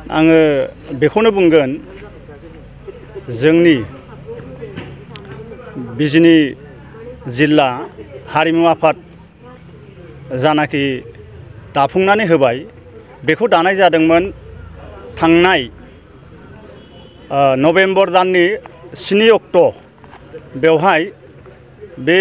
आङो बेखौनो बुंगोन जोंनि बिजनी जिल्ला हारिमु आफाद जानाखि दाफुंनानै होबाय बेखौ दानाय जादोंमोन थांनाय नभेम्बर दाननि 7 अक्ट' बेवहाय बे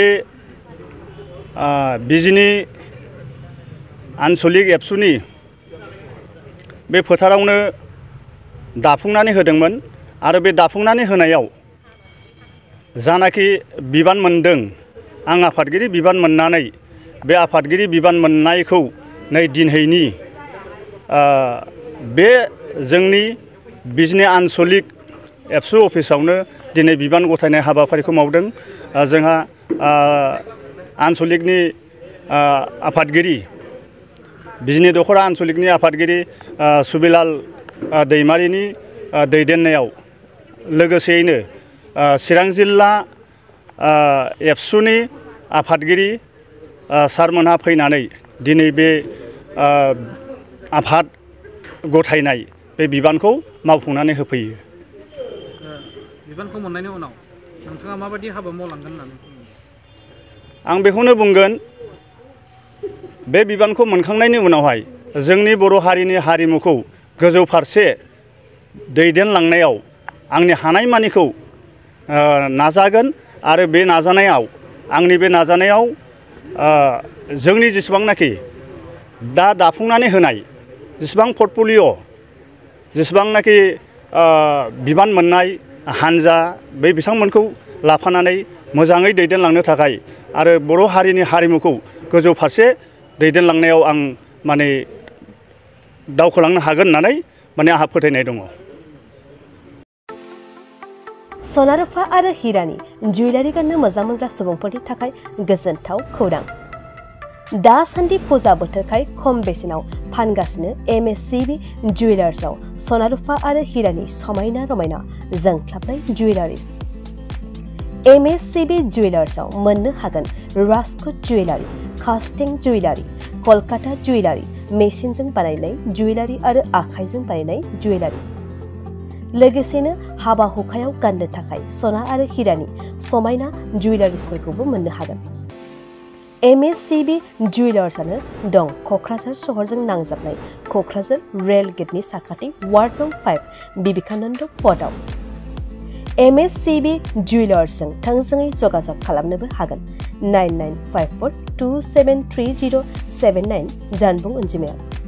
बिजनी आनसलिक एबसुनि बे फोथारावनो दाफुंनानै होदोंमोन आरो बे दाफुंनानै होनायाव जानाखि बिबान मोनदों आं आफादगिरि बिबान मोननानै बे आफादगिरि बिबान मोननायखौ नै दिनैनि बे जोंनि बिजनी आनसलिक एबसु अफिसावनो दिनै बिबान गथायनाय हाबाफारिखौ मावदों। जोंहा आनसलिकनि आफादगिरि बिजनी दख'रा आनसलिकनि आफादगिरि सुबिलाल दैमारिनि दैदेननायाव लोगोसेयैनो चिरां जिल्ला एबसुनि आफादगिरि सारमोनहा फैनानै दिनै बे आफाद गथायनाय बे बिबानखौ मावफुंनानै होफैयो। बिबानखौ मोननायनि उनाव नोंथाङा माबायदि हाबा मावलांगोन होननानै आं बेखौनो बुंगोन बे बिबानखौ मोनखांनायनि उनावहाय जोंनि बर' हारिनि हारिमुखौ गोजौ फारसे दैदेनलांनायाव आंनि हानायमानिखौ नाजागोन आरो बे नाजानायाव आंनि बे नाजानायाव जोंनि जेसेबांनाखि दा दाफुंनानै होनाय जेसेबां पर्टफलिय' जेसेबांनाखि बिबान मोननाय हानजा बे बिथांमोनखौ लाफानानै मोजाङै दैदेनलांनो थाखाय आरो बर' हारिनि हारिमुखौ गोजौ फारसे दैदेनलांनायाव आं माने दावखोलांनो हागोन होननानै माने आंहा फोथायनाय दङ। सना रुफा आरो हिरानि जुवेलारि गाननो मोजां मोनग्रा सुबुंफोरनि थाखाय गोजोनथाव खौरां। दासान्दि फुजा बोथोरखाय खम बेसेनाव फानगासिनो MSCB जुवेलार्सआव सना रुफा आरो हिरानि समायना रमायना जोंख्लाबनाय जुवेलारिज। MSCB जुवेलार्सआव मोननो हागोन राजकोट जुवेलारि, कास्टिं जुवेलारि, कलकाता जुवेलारि, मेसिनजों बानायनाय जुवेलारि आरो आखाइजों बानायनाय जुवेलारि। लोगोसेनो हाबा हुखायाव गाननो थाखाय सना आरो हिरानि समायना जुवेलारिसफोरखौबो मोननो हागोन। MSCB जुवेलार्सआनो दं क'क्राझार सहरजों नांजाबनाय क'क्राझार रेल गेटनि साखाथि वार्ड नं 5 बिबेकानन्द पथआव। MSCB जुवेलार्सजों थोंजोङै जगाजग खालामनोबो हागोन 9954273079 जानबुं अनजिमायाव।